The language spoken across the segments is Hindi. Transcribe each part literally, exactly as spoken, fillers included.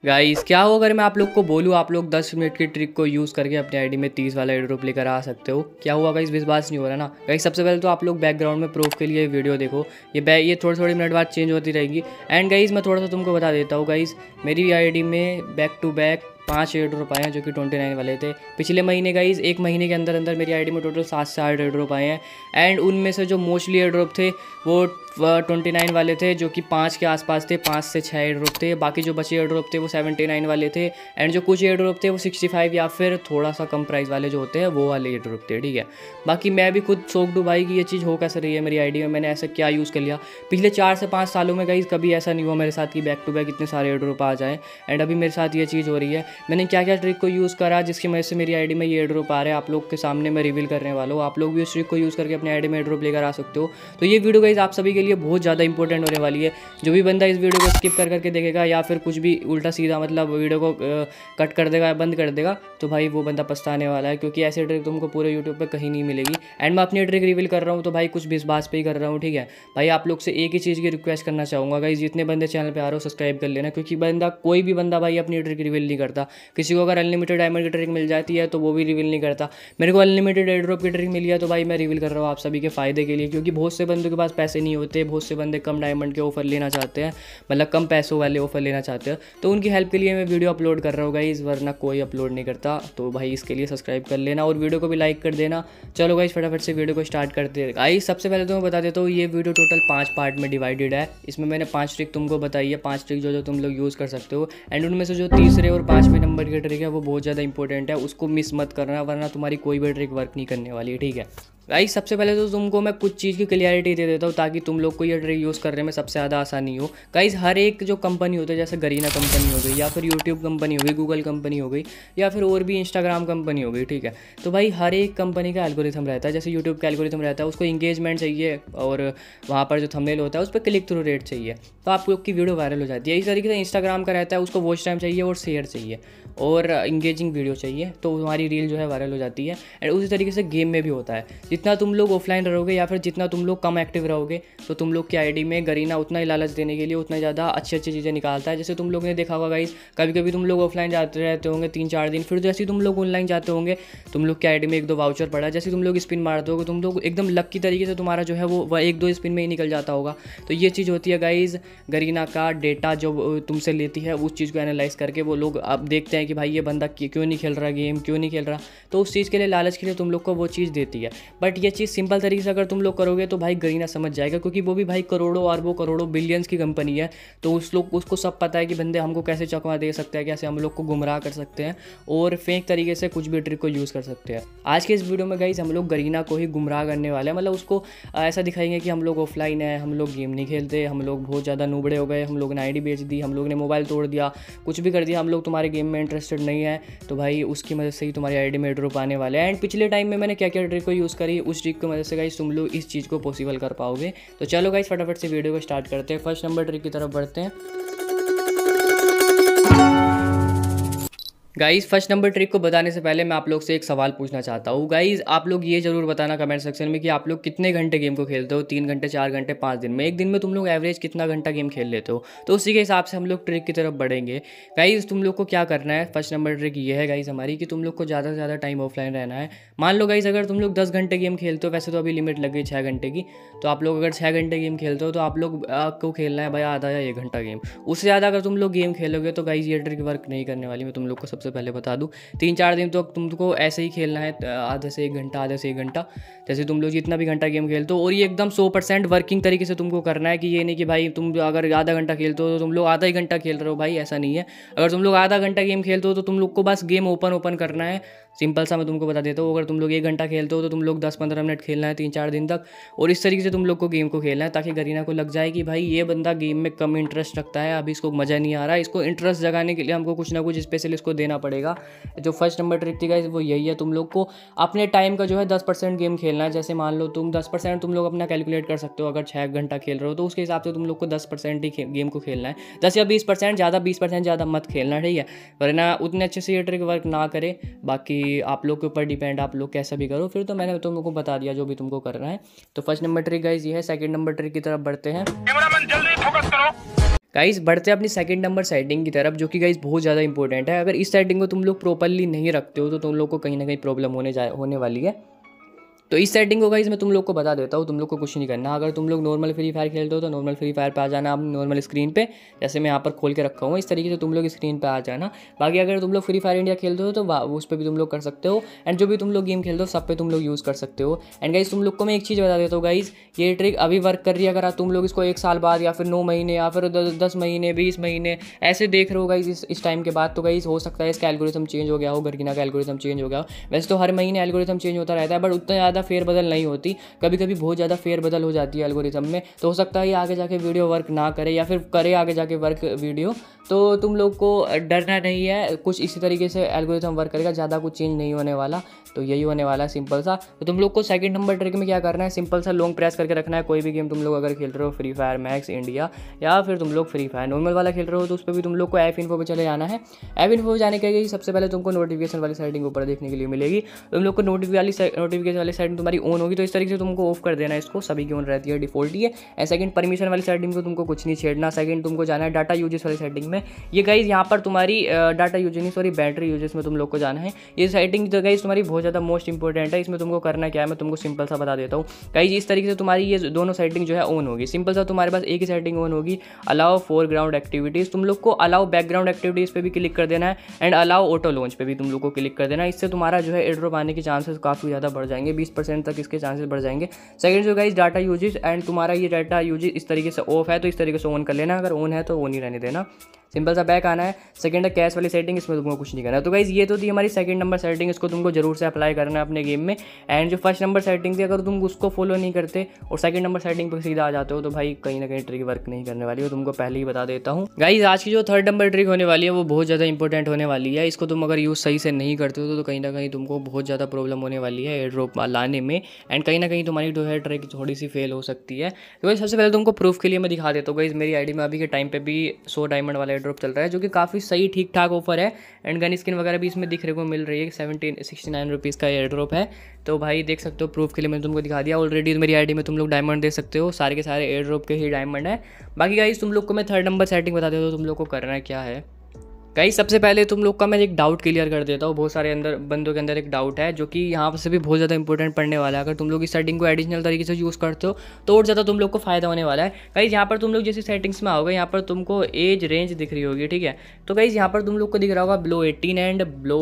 गाइस क्या हो अगर मैं आप लोग को बोलूँ आप लोग दस मिनट की ट्रिक को यूज़ करके अपने आईडी में तीस वाला एयर ड्रॉप लेकर आ सकते हो। क्या हुआ गाइस, विश्वास नहीं हो रहा ना गाइस। सबसे पहले तो आप लोग बैकग्राउंड में प्रूफ के लिए वीडियो देखो, ये बै ये थोड़ी थोड़ी मिनट बाद चेंज होती रहेगी। एंड गाइस मैं थोड़ा सा तुमको बता देता हूँ गाइस, मेरी आईडी में बैक टू बैक पाँच एयर ड्रॉप आए हैं जो कि ट्वेंटी नाइन वाले थे पिछले महीने। गाइस एक महीने के अंदर अंदर मेरी आईडी में टोटल सात से आठ एयर ड्रॉप आए हैं। एंड उनमें से जो मोस्टली एयर ड्रॉप थे वो ट्वेंटी नाइन वाले थे जो कि पाँच के आसपास थे, पाँच से छः एयर ड्रॉप थे। बाकी जो बचे एयर ड्रॉप थे वो सेवेंटी नाइन वाले थे। एंड जो कुछ एयर ड्रॉप थे वो सिक्सटी फाइव या फिर थोड़ा सा कम प्राइस वाले जो होते हैं वो वाले एयर ड्रॉप थे, ठीक है। बाकी मैं भी खुद शौक हूँ भाई कि ये चीज़ हो कैसे रही है मेरी आईडी में, मैंने ऐसा क्या यूज़ कर लिया पिछले चार से पाँच सालों में। गाइस कभी ऐसा नहीं हुआ मेरे साथ कि बैक टू बैक इतने सारे एयर ड्रॉप आ जाएँ। एंड अभी मेरे साथ ये चीज़ हो रही है। मैंने क्या क्या ट्रिक को यूज़ करा जिसकी वजह से मेरी आईडी में ये एयर ड्रॉप आ रहे हैं, आप लोग के सामने मैं रिवील करने वाला हूँ। आप लोग भी उस ट्रिक को यूज़ करके अपने आईडी में एयर ड्रॉप लेकर आ सकते हो। तो ये वीडियो गाइस आप सभी के लिए बहुत ज़्यादा इंपॉर्टेंट होने वाली है। जो भी बंदा इस वीडियो को स्किप कर करके देखेगा या फिर कुछ भी उल्टा सीधा मतलब वीडियो को कट कर देगा या बंद कर देगा तो भाई वो बंदा पछताने वाला है, क्योंकि ऐसी ट्रिक तुमको पूरे यूट्यूब पे कहीं नहीं मिलेगी। एंड मैं अपनी ट्रिक रिवील कर रहा हूँ तो भाई कुछ भी इस बात पे ही कर रहा हूँ, ठीक है भाई। आप लोग से एक ही चीज़ की रिक्वेस्ट करना चाहूँगा गाइस, जितने बंदे चैनल पे आ रहे हो सब्सक्राइब कर लेना, क्योंकि बंदा कोई भी बंदा भाई अपनी ट्रिक रिवील नहीं करता। किसी को अगर अनलिमिटेड डायमंड की ट्रिक मिल जाती है तो वो भी रिवील नहीं करता। मेरे को अनलिमिटेड एयर ड्रॉप की ट्रिक मिली है तो भाई मैं रिवील कर रहा हूँ आप सभी के फायदे के लिए, क्योंकि बहुत से बंदों के पास पैसे नहीं होते, बहुत से बंदे कम डायमंड के ऑफर लेना चाहते हैं, मतलब कम पैसों वाले ऑफर लेना चाहते हैं। तो उनकी हेल्प के लिए मैं वीडियो अपलोड कर रहा हूँ गाइस, वरना कोई अपलोड नहीं करता। तो भाई इसके लिए सब्सक्राइब कर लेना और वीडियो को भी लाइक कर देना। चलो गाइस फटाफट से वीडियो को स्टार्ट करते हैं। गाइस सबसे पहले तो मैं बता देता हूँ ये वीडियो टोटल पाँच पार्ट में डिवाइडेड है। इसमें मैंने पाँच ट्रिक तुमको बताई है, पाँच ट्रिक जो जो तुम लोग यूज़ कर सकते हो। एंड उनमें से जो तीसरे और पाँचवें नंबर की ट्रिक है वो बहुत ज़्यादा इंपॉर्टेंट है, उसको मिस मत करना वरना तुम्हारी कोई भी ट्रिक वर्क नहीं करने वाली है, ठीक है। गाइस सबसे पहले तो तुमको मैं कुछ चीज़ की क्लियरिटी दे देता हूँ ताकि तुम लोग को ये ट्रिक यूज़ करने में सबसे ज़्यादा आसानी हो। गाइस हर एक जो कंपनी होती है, जैसे गरीना कंपनी हो गई या फिर यूट्यूब कंपनी हो गई, गूगल कंपनी हो गई या फिर और भी इंस्टाग्राम कंपनी हो गई, ठीक है। तो भाई हर एक कंपनी का एल्गोरिथम रहता है। जैसे यूट्यूब का एल्गोरिथम रहता है, उसको इंगेजमेंट चाहिए और वहाँ पर जो थंबनेल होता है उस पर क्लिक थ्रू रेट चाहिए तो आप लोग की वीडियो वायरल हो जाती है। इस तरीके से इंस्टाग्राम का रहता है, उसको वॉच टाइम चाहिए और शेयर चाहिए और इंगेजिंग वीडियो चाहिए तो तुम्हारी रील जो है वायरल हो जाती है। एंड उसी तरीके से गेम में भी होता है, जितना तुम लोग ऑफलाइन रहोगे या फिर जितना तुम लोग कम एक्टिव रहोगे तो तुम लोग की आईडी में गरीना उतना ही लालच देने के लिए उतना ज़्यादा अच्छी अच्छी चीज़ें निकालता है। जैसे तुम लोग ने देखा होगा गाइस, कभी कभी तुम लोग ऑफलाइन जाते रहते होंगे तीन चार दिन, फिर जैसे तुम लोग ऑनलाइन जाते होंगे तुम लोग की आईडी में एक दो वाउचर पड़ा, जैसे तुम लोग स्पिन मारते होगे तुम लोग एकदम लक की तरीके से तुम्हारा जो है वो एक दो स्पिन में ही निकल जाता होगा। तो ये चीज़ होती है गाइस, गरीना का डेटा जो तुमसे लेती है उस चीज़ को एनालाइज करके वो लोग अब देखते हैं कि भाई ये बंदा क्यों नहीं खेल रहा गेम, क्यों नहीं खेल रहा, तो उस चीज़ के लिए लालच के लिए तुम लोग को वो चीज़ देती है। बट ये चीज़ सिंपल तरीके से अगर तुम लोग करोगे तो भाई गरीना समझ जाएगा, क्योंकि वो भी भाई करोड़ों अरबों करोड़ों बिलियंस की कंपनी है। तो उस लोग उसको सब पता है कि बंदे हमको कैसे चकमा दे सकते हैं, कैसे हम लोग को गुमराह कर सकते हैं और फेक तरीके से कुछ भी ट्रिक को यूज़ कर सकते हैं। आज के इस वीडियो में गाइस हम लोग गरीना को ही गुमराह करने वाले हैं, मतलब उसको ऐसा दिखाएंगे कि हम लोग ऑफलाइन है, हम लोग गेम नहीं खेलते, हम लोग बहुत ज़्यादा नूबड़े हो गए, हम लोग ने आईडी बेच दी, हम लोग ने मोबाइल तोड़ दिया, कुछ भी कर दिया, हम लोग तुम्हारे गेम में इंटरेस्टेड नहीं है। तो भाई उसकी मदद से ही तुम्हारी आईडी में ड्रॉप आने वाले हैं। एंड पिछले टाइम में मैंने क्या क्या ट्रिक को यूज़ करी उस ट्रिक की मदद से गाइस तुम लोग इस चीज़ को पॉसिबल कर पाओगे। तो चलो गाइस फटाफट से वीडियो को स्टार्ट करते हैं, फर्स्ट नंबर ट्रिक की तरफ बढ़ते हैं। गाइस फर्स्ट नंबर ट्रिक को बताने से पहले मैं आप लोग से एक सवाल पूछना चाहता हूँ। गाइस आप लोग ये जरूर बताना कमेंट सेक्शन में कि आप लोग कितने घंटे गेम को खेलते हो, तीन घंटे चार घंटे पाँच दिन में, एक दिन में तुम लोग एवरेज कितना घंटा गेम खेल लेते हो। तो उसी के हिसाब से हम लोग ट्रिक की तरफ बढ़ेंगे। गाइस तुम लोग को क्या करना है, फर्स्ट नंबर ट्रिक ये है गाइस हमारी कि तुम लोग को ज़्यादा से ज़्यादा टाइम ऑफलाइन रहना है। मान लो गाइस अगर तुम लोग दस घंटे गेम खेलते हो, वैसे तो अभी लिमिट लग गई छः घंटे की, तो आप लोग अगर छः घंटे गेम खेलते हो तो आप लोग को खेलना है भाई आधा या एक घंटा गेम। उससे ज़्यादा अगर तुम लोग गेम खेलोगे तो गाइस ये ट्रिक वर्क नहीं करने वाली, मैं तुम लोग को सबसे पहले बता दूँ। तीन चार दिन तो तुमको ऐसे ही खेलना है, आधे से एक घंटा आधे से एक घंटा, जैसे तुम लोग जितना भी घंटा गेम खेलते हो। और ये एकदम सौ परसेंट वर्किंग तरीके से तुमको करना है कि ये नहीं कि भाई तुम अगर आधा घंटा खेलते हो तो तुम लोग आधा ही घंटा खेल रहे हो, भाई ऐसा नहीं है। अगर तुम लोग आधा घंटा गेम खेलते हो तो तुम लोग को बस गेम ओपन ओपन करना है, सिंपल सा मैं तुमको बता देता हूँ। अगर तुम लोग एक घंटा खेलते हो तो तुम लोग दस पंद्रह मिनट खेलना है तीन चार दिन तक, और इस तरीके से तुम लोग को गेम को खेलना है ताकि गरीना को लग जाए कि भाई ये बंदा गेम में कम इंटरेस्ट रखता है, अभी इसको मज़ा नहीं आ रहा है। इसको इंटरेस्ट जगाने के लिए हमको कुछ ना कुछ स्पेशल इसको देना पड़ेगा। जो फर्स्ट नंबर ट्रिक थी गाइस वो यही है, तुम लोग को अपने टाइम का जो है दस परसेंट गेम खेलना है। जैसे मान लो तुम दस परसेंट तुम लोग अपना कैलकुलेट कर सकते हो, अगर छः घंटा खेल रहे हो तो उसके हिसाब से तुम लोग को दस परसेंट ही गेम को खेलना है, दस या बीस परसेंट ज़्यादा बीस परसेंट ज़्यादा मत खेलना, ठीक है, वरना उतने अच्छे से ये ट्रिक वर्क ना करे। बाकी आप लोग के ऊपर डिपेंड, आप लोग कैसा भी करो। फिर तो मैंने तुमको बता दिया जो भी तुमको करना है। तो फर्स्ट नंबर ट्रिक गाइस ये है। सेकंड नंबर ट्रिक की तरफ बढ़ते हैं। कैमरामैन जल्दी फोकस करो। गाइस बढ़ते हैं अपनी सेकंड नंबर सेटिंग की तरफ, जो कि गाइस बहुत ज़्यादा इंपॉर्टेंट है। अगर इस सेटिंग को तुम लोग प्रॉपरली नहीं रखते हो तो तुम लोग को कहीं ना कहीं प्रॉब्लम होने जा होने वाली है। तो इस सेटिंग को गाइस मैं तुम लोग को बता देता हूँ, तुम लोग को कुछ नहीं करना। अगर तुम लोग नॉर्मल फ्री फायर खेलते हो तो नॉर्मल फ्री फायर पे आ जाना अपनी नॉर्मल स्क्रीन पे, जैसे मैं यहाँ पर खोल के रखा हूँ इस तरीके से तुम लोग स्क्रीन पे आ जाना। बाकी अगर तुम लोग फ्री फायर इंडिया खेलते हो तो उस पर भी तुम लोग कर सकते हो, एंड जो भी तुम लोग गेम खेलते हो सब पे तुम लोग यूज़ कर सकते हो। एंड गाइस तुम लोग को मैं एक चीज़ बता देता हूँ गाइस, ये ट्रिक अभी वर्क कर रही है। अगर तुम लोग इसको एक साल बाद या फिर नौ महीने या फिर दस महीने बीस महीने ऐसे देख रहे हो गाइस इस इस टाइम के बाद, तो गाइस हो सकता है इसका एल्गोरिथम चेंज हो गया हो, गर्गिना का एल्गोरिथम चेंज हो गया हो। वैसे तो हर महीने एल्गोरिथम चेंज होता रहता है, बट उतना ज़्यादा फेरबदल नहीं होती, कभी कभी बहुत ज़्यादा फेरबदल हो जाती है एल्गोरिथम में। तो हो सकता है ये आगे जाके वीडियो वर्क ना करे या फिर करे आगे जाके वर्क वीडियो, तो तुम लोग को डरना नहीं है। कुछ इसी तरीके से एल्गोरिथम वर्क करेगा, ज़्यादा कुछ चेंज नहीं होने वाला। तो यही होने वाला है सिंपल सा। तो तुम लोग को सेकंड नंबर ट्रिक में क्या करना है, सिंपल सा लॉन्ग प्रेस करके रखना है। कोई भी गेम तुम लोग अगर खेल रहे हो, फ्री फायर मैक्स इंडिया या फिर तुम लोग फ्री फायर नॉर्मल वाला खेल रहे हो, तो उस पर भी तुम लोग को ऐप इन्फो पे चले जाना है। ऐप इन्फो पे जाने के लिए सबसे पहले तुमको नोटिफिकेशन वाली सेटिंग ऊपर देखने के लिए मिलेगी। तुम लोग को नोटिफिकेशन नोटिफिकेशन वाली सेटिंग तुम्हारी ऑन होगी, तो इस तरीके से तुमको ऑफ कर देना है। इसको सभी की ऑन रहती है, डिफॉल्ट ही है। एंड सेकंड परमिशन वाली सेटिंग को तुमको कुछ नहीं छेड़ना। सेकंड तुमको जाना है डाटा यूजेस वाली सेटिंग में। ये गाइज यहाँ पर तुम्हारी डाटा यूजेस नहीं सॉरी बैटरी यूजेस में तुम लोग को जाना है। ये सेटिंग तो गाइज तुम्हारी बहुत ज़्यादा मोस्ट इंपॉर्टेंट है। इसमें तुमको करना क्या है मैं तुमको सिंपल सा बता देता हूँ गाइज। इस तरीके से तुम्हारी ये दोनों सेटिंग जो है ऑन होगी। सिंपल सा तुम्हारे पास एक ही सेटिंग ऑन होगी, अलाउ फोरग्राउंड एक्टिविटीज़। तुम लोग को अलाउ बैकग्राउंड एक्टिविटीज़ पे भी क्लिक कर देना है, एंड अलाउ ऑटो लॉन्च पे भी तुम लोग को क्लिक कर देना है। इससे तुम्हारा जो है एयर ड्रॉप आने के चांसेस काफ़ी ज़्यादा बढ़ जाएंगे, बीस परसेंट तक इसके चांसेस बढ़ जाएंगे। सेकंड जो गाइज डाटा यूजेस, एंड तुम्हारा ये डाटा यूजेस इस तरीके से ऑफ है तो इस तरीके से ऑन कर लेना, अगर ऑन है तो ऑन ही रहने देना। सिंपल सा बैक आना है। सेकंड है कैश वाली सेटिंग, इसमें तुमको कुछ नहीं करना। तो गाइज ये तो थी हमारी सेकंड नंबर सेटिंग, इसको तुमको जरूर से अप्लाई करना है अपने गेम में। एंड जो फर्स्ट नंबर सेटिंग थी, अगर तुम उसको फॉलो नहीं करते और सेकंड नंबर सेटिंग पर सीधा आ जाते हो तो भाई कहीं ना कहीं ट्रिक वर्क नहीं करने वाली है, तुमको पहले ही बता देता हूँ। गाइज आज की जो थर्ड नंबर ट्रिक होने वाली है वो बहुत ज़्यादा इंपॉर्टेंट होने वाली है। इसको तुम अगर यूज़ सही से नहीं करते हो तो कहीं ना कहीं तुमको बहुत ज़्यादा प्रॉब्लम होने वाली है एयर ड्रॉप लाने में, एंड कहीं ना कहीं तुम्हारी जो है ट्रिक थोड़ी सी फेल हो सकती है। तो सबसे पहले तुमको प्रूफ के लिए मैं दिखा देता हूँ गाइज। मेरी आईडी में अभी के टाइम पे भी सौ डायमंड वाला एयर ड्रॉप चल रहा है, जो कि काफ़ी सही ठीक ठाक ऑफर है। एंड गन स्किन वगैरह भी इसमें दिखने को मिल रही है। सेवनटीन सिक्सटी नाइन रुपीज़ का एयर ड्रॉप है। तो भाई देख सकते हो, प्रूफ के लिए मैंने तुमको दिखा दिया। ऑलरेडी मेरी आईडी में तुम लोग डायमंड दे सकते हो, सारे के सारे एयर ड्रॉप के ही डायमंड है। बाकी गाइस तुम लोग को मैं थर्ड नंबर सेटिंग बता देता हूँ, तुम लोग को करना है क्या है। गाइस सबसे पहले तुम लोग का मैं एक डाउट क्लियर कर देता हूँ। बहुत सारे अंदर बंदों के अंदर एक डाउट है जो कि यहाँ से भी बहुत ज़्यादा इंपॉर्टेंट पड़ने वाला है। अगर तुम लोग इस सेटिंग को एडिशनल तरीके से यूज़ करते हो तो और ज़्यादा तुम लोग को फायदा होने वाला है। गाइस यहाँ पर तुम लोग जैसे सेटिंग्स में आओगे, यहाँ पर तुमको एज रेंज दिख रही होगी, ठीक है। तो गाइस यहाँ पर तुम लोग को दिख रहा होगा below eighteen and below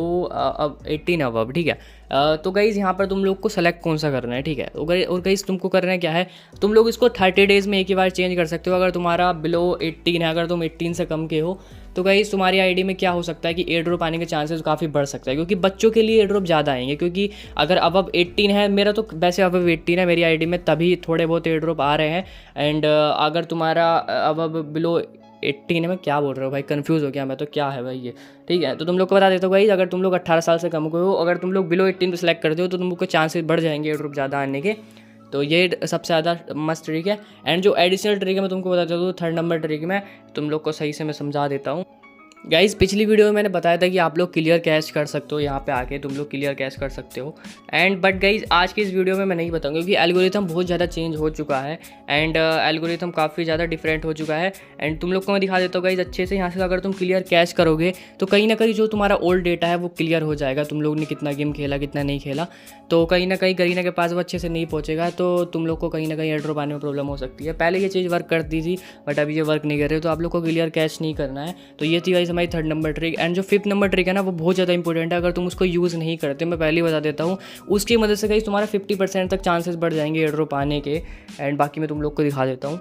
eighteen above, ठीक है। तो गाइज़ यहाँ पर तुम लोग को सेलेक्ट कौन सा करना है, ठीक है। और गाइज़ तुमको करना है क्या है, तुम लोग इसको थर्टी डेज़ में एक ही बार चेंज कर सकते हो। अगर तुम्हारा बिलो एटीन है, अगर तुम एटीन से कम के हो, तो गाइज़ तुम्हारी आईडी में क्या हो सकता है कि एयर ड्रॉप आने के चांसेस काफ़ी बढ़ सकता है, क्योंकि बच्चों के लिए एयर ड्रॉप ज़्यादा आएंगे। क्योंकि अगर अब एटीन है, मेरा तो वैसे अब एटीन है मेरी आईडी में, तभी थोड़े बहुत एयर ड्रॉप आ रहे हैं। एंड अगर तुम्हारा अब बिलो एटीन है, मैं क्या बोल रहा हूँ भाई, कंफ्यूज हो गया मैं तो, क्या है भाई ये, ठीक है। तो तुम लोग को बता देता हूँ भाई, अगर तुम लोग अट्ठारह साल से कम के हो, अगर तुम लोग बिलो एटीन पे सेलेक्ट करते हो तो तुम लोग को चांसेस बढ़ जाएंगे एयर ड्रॉप ज़्यादा आने के। तो ये सबसे ज़्यादा मस्त ट्रिक है। एंड जो एडिशनल ट्रिक है मैं तुमको बता देता हूँ, थर्ड नंबर ट्रिक में तुम लोग को सही से मैं समझा देता हूँ। गाइज़ पिछली वीडियो में मैंने बताया था कि आप लोग क्लियर कैश कर सकते हो, यहाँ पे आके तुम लोग क्लियर कैश कर सकते हो। एंड बट गाइज़ आज की इस वीडियो में मैं नहीं बताऊंगा, क्योंकि एल्गोरिथम बहुत ज़्यादा चेंज हो चुका है। एंड एल्गोरिथम काफ़ी ज़्यादा डिफरेंट हो चुका है। एंड तुम लोग को मैं दिखा देता हूँ गाइज़ अच्छे से। यहाँ से अगर तुम क्लियर कैश करोगे तो कहीं ना कहीं जो तुम्हारा ओल्ड डेटा है वो क्लियर हो जाएगा। तुम लोग ने कितना गेम खेला कितना नहीं खेला, तो कहीं ना कहीं करीना के पास वो अच्छे से नहीं पहुँचेगा, तो तुम लोग को कहीं ना कहीं एयर ड्रॉप आने में प्रॉब्लम हो सकती है। पहले ये चीज़ वर्क करती थी बट अभी ये वर्क नहीं कर रही, तो आप लोग को क्लियर कैश नहीं करना है। तो ये थी गाइज़ हमारी थर्ड नंबर ट्रिक। एंड जो फिफ्थ नंबर ट्रिक है ना, वो बहुत ज़्यादा इंपॉर्टेंट है। अगर तुम उसको यूज़ नहीं करते, मैं पहले ही बता देता हूँ, उसकी मदद से गाइस तुम्हारा फिफ्टी परसेंट तक चांसेस बढ़ जाएंगे एयर ड्रॉप आने के। एंड बाकी मैं तुम लोग को दिखा देता हूँ।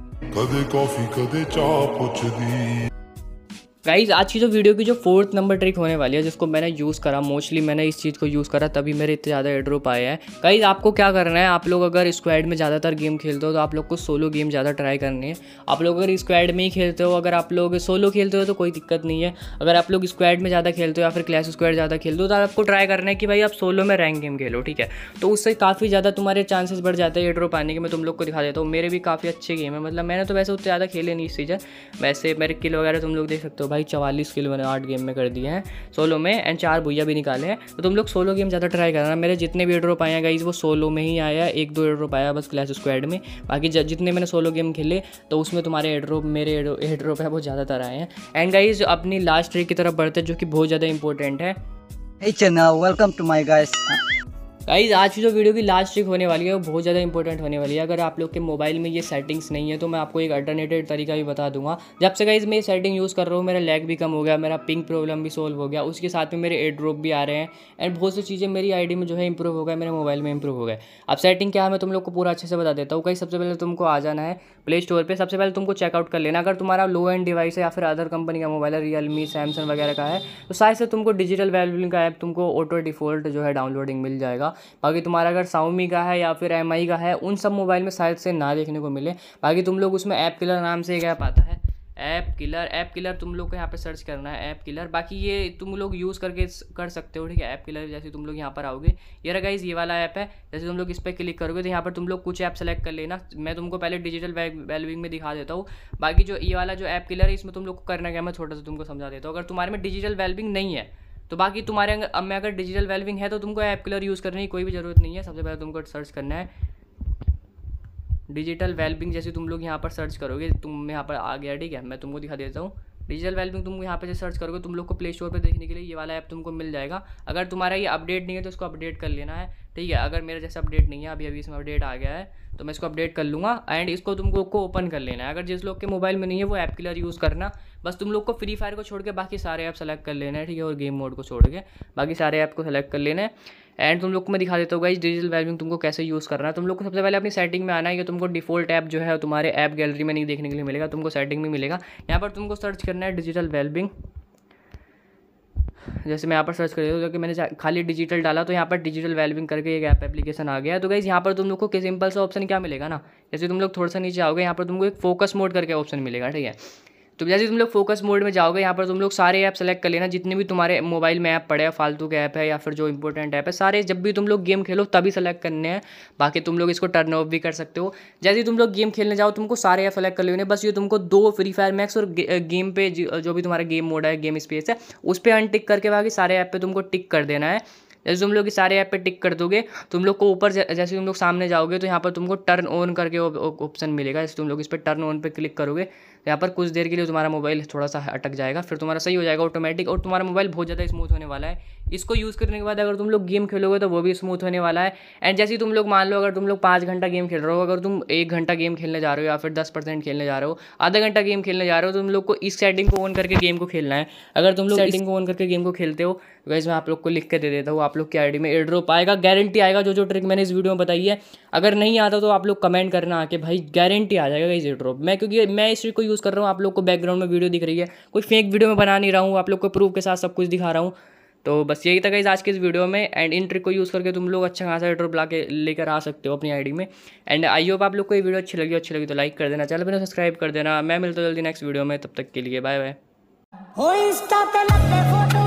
कदे कॉफी कदे चाय पूछ दी। गाइज आज की जो वीडियो की जो फोर्थ नंबर ट्रिक होने वाली है, जिसको मैंने यूज़ करा, मोस्टली मैंने इस चीज़ को यूज़ करा तभी मेरे इतने ज़्यादा एयर ड्रॉप आए हैं। गाइज आपको क्या करना है, आप लोग अगर स्क्वाड में ज़्यादातर गेम खेलते हो तो आप लोग को सोलो गेम ज़्यादा ट्राई करनी है। आप लोग अगर स्क्वाड में ही खेलते हो, अगर आप लोग सोलो खेलते हो तो कोई दिक्कत नहीं है। अगर आप लोग स्क्वाड में ज़्यादा खेलते हो या फिर क्लैश स्क्वाड ज़्यादा खेलते हो तो आपको ट्राई करना है कि भाई आप सोलो में रैंक गेम खेलो, ठीक है। तो उससे काफ़ी ज़्यादा तुम्हारे चांसेस बढ़ जाते हैं एयर ड्रॉप आने के। मैं तुम लोग को दिखा देता हूँ, मेरे भी काफ़ी अच्छे गेम है। मतलब मैंने तो वैसे उतने ज़्यादा खेले नहीं इस सीजन, वैसे मेरे किल वगैरह तुम लोग देख सकते हो भाई चवालीस किल मैंने आठ गेम में कर दिए हैं सोलो में, एंड चार भुइया भी निकाले हैं। तो तुम लोग सोलो गेम ज़्यादा ट्राई करना। मेरे जितने भी एयर ड्रॉप आए हैं गाइस वो सोलो में ही आया है, एक दो एयर ड्रॉप आया बस क्लैश स्क्वाड में। बाकी जितने मैंने सोलो गेम खेले तो उसमें तुम्हारे एयर ड्रॉप, मेरे एयर ड्रॉप है वो ज़्यादातर आए हैं। एंड गाइस अपनी लास्ट ट्रिक की तरफ बढ़ते हैं जो कि बहुत ज़्यादा इंपॉर्टेंट है। Hey channel, welcome to my guys. Guys आज की जो वीडियो की लास्ट ट्रिक होने वाली है वो बहुत ज़्यादा इंपॉर्टेंट होने वाली है। अगर आप लोग के मोबाइल में ये सेटिंग्स नहीं है तो मैं आपको एक अल्टरनेटिव तरीका भी बता दूंगा। जब से गाइज मैं ये सेटिंग यूज़ कर रहा हूँ मेरा लैग भी कम हो गया, मेरा पिंग प्रॉब्लम भी सोल्व हो गया, उसके साथ में मेरे एयर ड्रॉप भी आ रहे हैं एंड बहुत सी चीज़ें मेरी आईडी में जो है इंप्रूव हो गया, मेरे मोबाइल में इंप्रूव हो गए। अब सेटिंग क्या है मैं तुम लोग को पूरा अच्छे से बता देता हूँ। गाइज सबसे पहले तुमको आ जाना है प्ले स्टोर पर। सबसे पहले तुमको चेकआउट कर लेना। अगर तुम्हारा लो एंड डिवाइस है या फिर अदर कंपनी का मोबाइल है, रियलमी, सैमसंग वगैरह का है, तो शायद से तुमको डिजिटल वैल्यूइंग का ऐप तुमको ऑटो डिफ़ॉल्ट जो है डाउनलोडिंग मिल जाएगा। बाकी तुम्हारा अगर साउमी का है या फिर एम आई का है उन सब मोबाइल में शायद से ना देखने को मिले। बाकी तुम लोग उसमें ऐप किलर नाम से एक ऐप आता है, ऐप किलर ऐप किलर तुम लोग को यहाँ पे सर्च करना है ऐप किलर। बाकी ये तुम लोग यूज़ करके कर सकते हो, ठीक है। ऐप किलर जैसे तुम लोग यहाँ पर आओगे, ये रहा गाइस ये वाला ऐप है। जैसे तुम लोग इस पर क्लिक करोगे तो यहाँ पर तुम लोग कुछ ऐप सेलेक्ट कर लेना। मैं तुमको पहले डिजिटल वैल्यूइंग में दिखा देता हूँ। बाकी जो ये वाला जो ऐप किलर है इसमें तुम लोग को करना क्या मैं थोड़ा सा तुमको समझा देता हूँ। अगर तुम्हारे में डिजिटल वैल्यूइंग नहीं है तो बाकी तुम्हारे अब में अगर डिजिटल वैल्यूइंग है तो तुमको ऐप किलर यूज़ करने की कोई भी ज़रूरत नहीं है। सबसे पहले तुमको सर्च करना है डिजिटल वेलबिंग। जैसे तुम लोग यहाँ पर सर्च करोगे, तुम यहाँ पर आ गया, ठीक है। मैं तुमको दिखा देता हूँ डिजिटल वेलबिंग। तुम यहाँ पे जो सर्च करोगे तुम लोग को प्ले स्टोर पे देखने के लिए ये वाला ऐप तुमको मिल जाएगा। अगर तुम्हारा ये अपडेट नहीं है तो इसको अपडेट कर लेना है, ठीक है। अगर मेरा जैसे अपडेट नहीं है, अभी अभी इसमें अपडेट आ गया है तो मैं इसको अपडेट कर लूँगा एंड इसको तुम लोग को ओपन कर लेना है। अगर जिस लोग के मोबाइल में नहीं है वो ऐप किलर यूज़ करना। बस तुम लोग को फ्री फायर को छोड़ के बाकी सारे ऐप सेलेक्ट कर लेना है, ठीक है। और गेम मोड को छोड़ के बाकी सारे ऐप को सेलेक्ट कर लेना है एंड तुम लोग को मैं दिखा देता हूँ गाइस डिजिटल वैल्यूइंग तुमको कैसे यूज़ करना है। तुम लोग को सबसे पहले अपनी सेटिंग में आना है। ये तुमको डिफॉल्ट ऐप जो है तुम्हारे ऐप गैलरी में नहीं देखने के लिए मिलेगा, तुमको सेटिंग में मिलेगा। यहाँ पर तुमको सर्च करना है डिजिटल वैल्यूइंग। जैसे मैं यहाँ पर सर्च कर देता हूँ कि मैंने खाली डिजिटल डाला तो यहाँ पर डिजिटल वैल्यूइंग करके एक ऐप एप्लीकेशन आ गया है। तो गाइस यहाँ पर तुम लोग को सिंपल सा ऑप्शन क्या मिलेगा ना, जैसे तुम लोग थोड़ा सा नीचे आओगे यहाँ पर तुमको एक फोकस मोड करके ऑप्शन मिलेगा, ठीक है। तो जैसे तुम लोग फोकस मोड में जाओगे यहाँ पर तुम लोग सारे ऐप सेलेक्ट कर लेना जितने भी तुम्हारे मोबाइल में ऐप पड़े हैं, फालतू के ऐप है या फिर जो इंपॉर्टेंट ऐप है, सारे जब भी तुम लोग गेम खेलो तभी सेलेक्ट करने हैं। बाकी तुम लोग इसको टर्न ऑफ भी कर सकते हो। जैसे ही तुम लोग गेम खेलने जाओ तुमको सारे ऐप सेलेक्ट कर लेने। बस ये तुमको दो फ्री फायर मैक्स और गेम पे जो भी तुम्हारा गेम मोड है, गेम स्पेस है, उस पर अनटिक करके बाकी सारे ऐप पे तुमको टिक कर देना है। जैसे तुम लोग सारे ऐप पे टिक कर दोगे तुम लोग को ऊपर जैसे तुम लोग सामने जाओगे तो यहाँ पर तुमको टर्न ऑन करके ऑप्शन मिलेगा। जैसे तुम लोग इस पर टर्न ऑन पे क्लिक करोगे तो यहाँ पर कुछ देर के लिए तुम्हारा मोबाइल थोड़ा सा अटक जाएगा, फिर तुम्हारा सही हो जाएगा ऑटोमेटिक और तुम्हारा मोबाइल बहुत ज़्यादा स्मूथ होने वाला है। इसको यूज़ करने के बाद अगर तुम लोग गेम खेलोगे तो वो भी स्मूथ होने वाला है। एंड जैसे तुम लोग मान लो अगर तुम लोग पाँच घंटा गेम खेल रहे हो, अगर तुम एक घंटा गेम खेलने जा रहे हो या फिर दस परसेंट खेलने जा रहे हो, आधा घंटा गेम खेलने जा रहे हो, तुम लोग को इस सेटिंग को ऑन करके गेम को खेलना है। अगर तुम लोग सेटिंग को ऑन करके गेम को खेलते हो वैसे मैं आप लोग को लिख के दे देता हूँ, आप लोग की आईडी में एयर ड्रॉप आएगा, गारंटी आएगा। जो जो ट्रिक मैंने इस वीडियो में बताई है अगर नहीं आता तो आप लोग कमेंट करना आके, भाई गारंटी आ जाएगा इस एयर ड्रॉप। मैं क्योंकि मैं इस ट्रिक को यूज़ कर रहा हूँ, आप लोग को बैकग्राउंड में वीडियो दिख रही है, कोई फेक वीडियो में बना नहीं रहा हूँ, आप लोग को प्रूफ के साथ सब कुछ दिखा रहा हूँ। तो बस यही था गाइस आज के इस वीडियो में। एंड इन ट्रिक को यूज़ करके तुम लोग अच्छा खासा एयर ड्रॉप ला के लेकर आ सकते हो अपनी आईडी में। एंड आई होप आप लोग को ये वीडियो अच्छी लगी अच्छी लगी तो लाइक कर देना, चैनल पर सब्सक्राइब कर देना। मैं मिलता हूँ जल्दी नेक्स्ट वीडियो में, तब तक के लिए बाय बाय।